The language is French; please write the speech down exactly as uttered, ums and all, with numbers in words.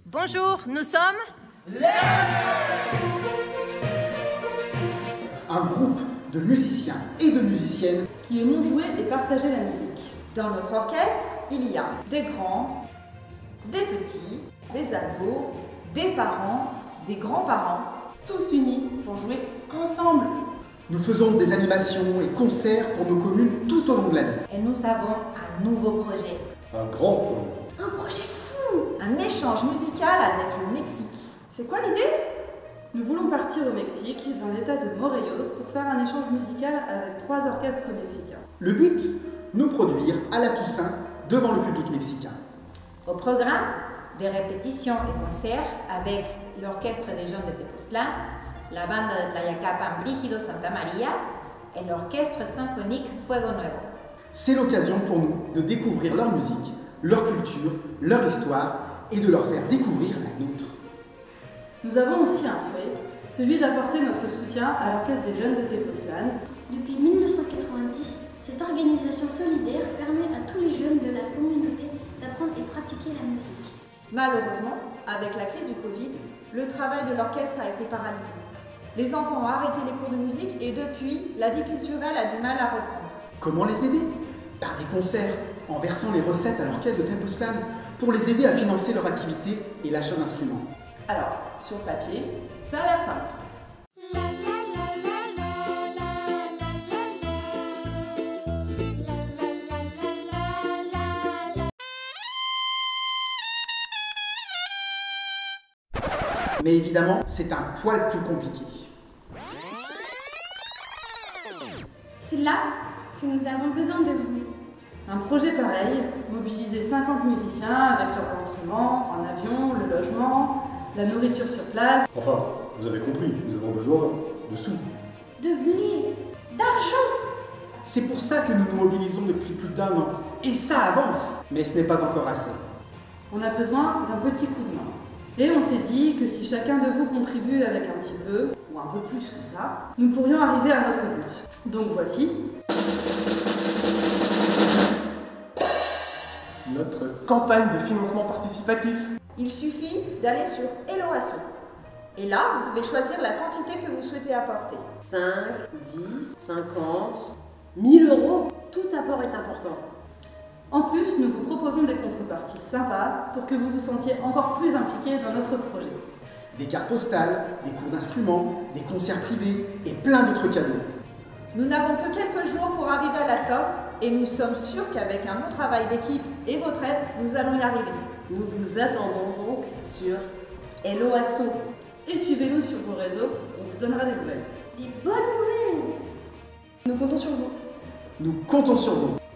Bonjour, nous sommes un groupe de musiciens et de musiciennes qui aimons jouer et partager la musique. Dans notre orchestre, il y a des grands, des petits, des ados, des parents, des grands-parents, tous unis pour jouer ensemble. Nous faisons des animations et concerts pour nos communes tout au long de l'année. Et nous avons un nouveau projet. Un grand projet. Un projet fou! Un échange musical avec le Mexique. C'est quoi l'idée? Nous voulons partir au Mexique, dans l'état de Morelos, pour faire un échange musical avec trois orchestres mexicains. Le but, nous produire à la Toussaint devant le public mexicain. Au programme, des répétitions et concerts avec l'orchestre des jeunes de Tepoztlán, la banda de Tlayacapan Brígido Santa María et l'orchestre symphonique Fuego Nuevo. C'est l'occasion pour nous de découvrir leur musique, leur culture, leur histoire et de leur faire découvrir la nôtre. Nous avons aussi un souhait, celui d'apporter notre soutien à l'orchestre des jeunes de Tepoztlán. Depuis mille neuf cent quatre-vingt-dix, cette organisation solidaire permet à tous les jeunes de la communauté d'apprendre et pratiquer la musique. Malheureusement, avec la crise du Covid, le travail de l'orchestre a été paralysé. Les enfants ont arrêté les cours de musique et depuis, la vie culturelle a du mal à reprendre. Comment les aider? Par des concerts, en versant les recettes à l'orchestre de Tepoztlán pour les aider à financer leur activité et l'achat d'instruments. Alors, sur le papier, ça a l'air simple. Mais évidemment, c'est un poil plus compliqué. C'est là que nous avons besoin de vous. Un projet pareil, mobiliser cinquante musiciens avec leurs instruments, un avion, le logement, la nourriture sur place. Enfin, vous avez compris, nous avons besoin de sous. De blé, d'argent. C'est pour ça que nous nous mobilisons depuis plus d'un an. Et ça avance. Mais ce n'est pas encore assez. On a besoin d'un petit coup de main. Et on s'est dit que si chacun de vous contribue avec un petit peu, ou un peu plus que ça, nous pourrions arriver à notre but. Donc voici notre campagne de financement participatif. Il suffit d'aller sur Helloasso. Et là, vous pouvez choisir la quantité que vous souhaitez apporter. cinq, dix, cinquante, mille euros. Tout apport est important. En plus, nous vous proposons des contreparties sympas pour que vous vous sentiez encore plus impliqués dans notre projet. Des cartes postales, des cours d'instruments, des concerts privés et plein d'autres cadeaux. Nous n'avons que quelques jours pour arriver à la somme et nous sommes sûrs qu'avec un bon travail d'équipe et votre aide, nous allons y arriver. Nous vous attendons donc sur Helloasso. Et suivez-nous sur vos réseaux, on vous donnera des nouvelles. Des bonnes nouvelles. Nous comptons sur vous. Nous comptons sur vous.